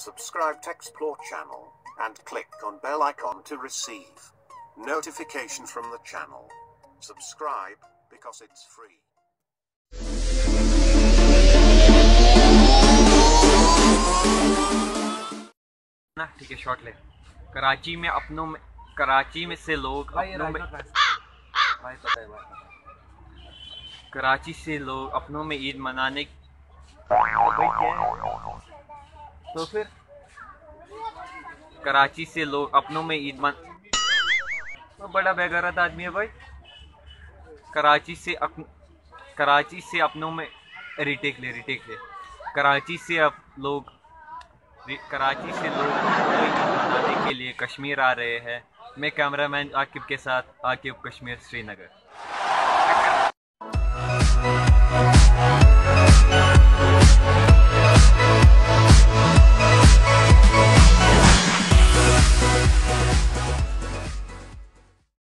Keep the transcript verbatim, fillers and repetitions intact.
Subscribe to Explore channel and click on bell icon to receive notification from the channel. Subscribe because it's free. ना ठीक है, shot ले। कराची में अपनों में कराची में से लोग अपनों में भाई पता है भाई कराची से लोग अपनों में ईद मनाने तो फिर कराची से लोग अपनों में ईद मन तो बड़ा बेगैरत आदमी है भाई। कराची से अप... कराची से अपनों में रिटेक ले रिटेक ले कराची से अब लोग कराची से लोग मनाने के लिए कश्मीर आ रहे हैं। मैं कैमरामैन आकिब के साथ आकिब, कश्मीर, श्रीनगर।